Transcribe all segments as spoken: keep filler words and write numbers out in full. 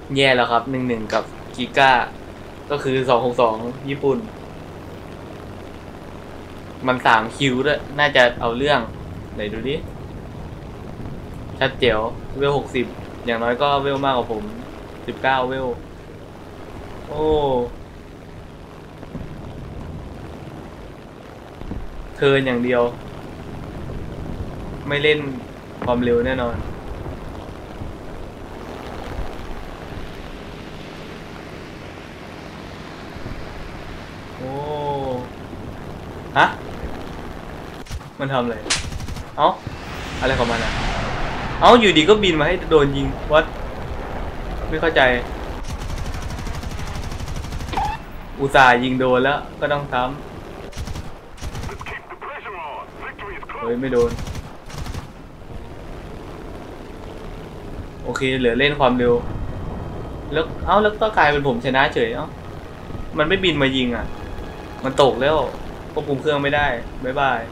แย่แล้วครับหนึ่งหนึ่งกับกิก้าก็คือสองหกสองญี่ปุ่นมันสามคิวด้วยน่าจะเอาเรื่องไหนดูดิชัดเจ๋วเวลหกสิบอย่างน้อยก็เวลมากกว่าผมสิบเก้าเวลโอ้เทิร์นอย่างเดียวไม่เล่นความเร็วแน่นอนโอ้ฮะมันทำอะไรเอ้าอะไรของมันอ่ะเอ้าอยู่ดีก็บินมาให้โดนยิงวัดไม่เข้าใจอุตส่าห์ยิงโดนแล้วก็ต้องซ้ำเฮ้ยไม่โดนโอเคเหลือเล่นความเร็วแล้วเอ้าแล้วก็กลายเป็นผมชนะเฉยเอ้ามันไม่บินมายิงอ่ะมันตกแล้วควบคุมเครื่องไม่ได้บ๊ายบาย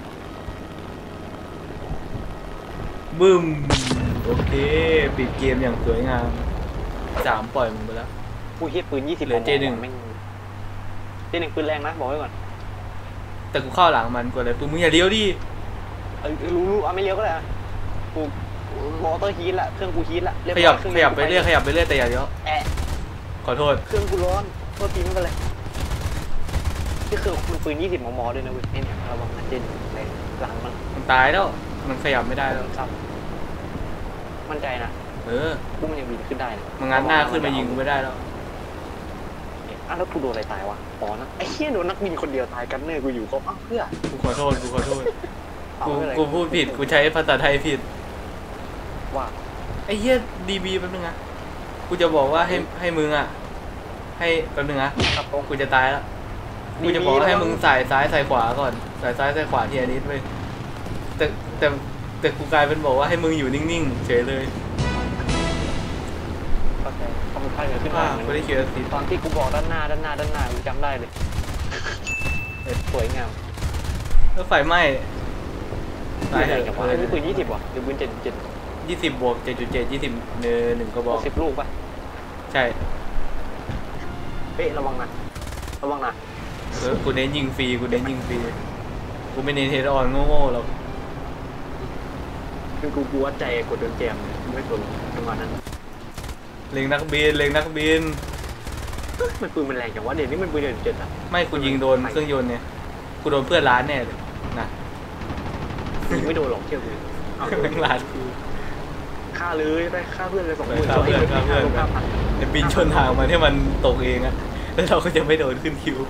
บึ้มโอเคปิดเกมอย่างสวยงามสามปล่อยมึงไปแล้วกูเฮียปืนยี่สิบเหลือเจหนึ่งเจหนึ่งปืนแรงนะบอกไว้ก่อนแต่กูเข้าหลังมันกว่าเลยปืนมึงอย่าเลี้ยวดิรู้รู้เอาไม่เลี้ยวก็ได้กูมอเตอร์ฮีทละเครื่องกูฮีทละขยับขยับไปเรื่อยขยับไปเรื่อยแต่อย่าเลี้ยวแอะขอโทษเครื่องกูร้อนโทษทีไม่เป็นไรที่เครื่องมันปืนยี่สิบมมด้วยนะเว้ยเนี่ยระวังนะเจนในหลังมันมันตายแล้วมันขยับไม่ได้แล้วครับมั่นใจนะเออกูมันยังบินขึ้นได้มันงัดหน้าขึ้นมายิงกูไม่ได้แล้วอ้าวแล้วกูโดนอะไรตายวะอ๋อนะไอ้เหี้ยโดนนักบินคนเดียวตายกันเนอร์กูอยู่ครบอ้าวเพื่อกูขอโทษกูขอโทษกูกูพูดผิดกูใช้ภาษาไทยผิดว่าไอ้เหี้ยดีบีแป๊บนึงนะกูจะบอกว่าให้ให้มึงอ่ะให้แป๊บนึงนะกูจะตายแล้วกูจะบอกให้มึงใส่ซ้ายใส่ขวาก่อนใส่ซ้ายใส่ขวาทีละนิดเว้ยแต่แต่แต่กูกลายเป็นบอกว่าให้มึงอยู่นิ่งๆเฉยเลยเข้าใจทำไมเหนือขึ้นมาไม่ได้เขียนสิตอนที่กูบอกด้านหน้าด้านหน้าด้านหน้ากูจำได้เลยสวยงามแล้วไฟไหม้ตายเหรอวะนี่ปืนยี่สิบวะหรือปืนเจ็ดเจ็ดยี่สิบบวกเจ็ดจุดเจ็ดยี่สิบเนื้อหนึ่งก็บอกสิบลูกป่ะใช่เป๊ะระวังนะระวังนะเออกูเน้นยิงฟรีกูเน้นยิงฟรีกูไม่เน้นเฮดออนโง่ๆหรอกคือกูกลัวใจกดโดนแจมไม่สนจังหวะนั้นเล็งนักบินเล็งนักบินมันปืนมันแรงจังวะเดี๋ยวนี้มันปืนเดือดเจ็ดอ่ะไม่กูยิงโดนเครื่องยนต์เนี่ยกูโดนเพื่อนร้านแน่เลยนะไม่โดนหรอกเชื่อกูเอาเพื่อนร้านกูฆ่าเลยไปฆ่าเพื่อนเลยสองคนฆ่าเพื่อนฆ่าเพื่อนจะบินชนทางมาที่มันตกเองอะแล้วเราก็จะไม่โดนขึ้นคิว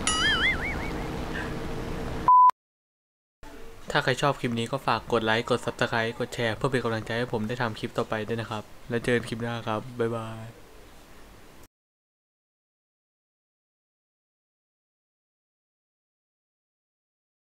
ถ้าใครชอบคลิปนี้ก็ฝากกดไลค์กดซับสไครต์กดแชร์เพื่อเป็นกำลังใจให้ผมได้ทำคลิปต่อไปด้วยนะครับแล้วเจอกันคลิปหน้าครับบ๊ายบาย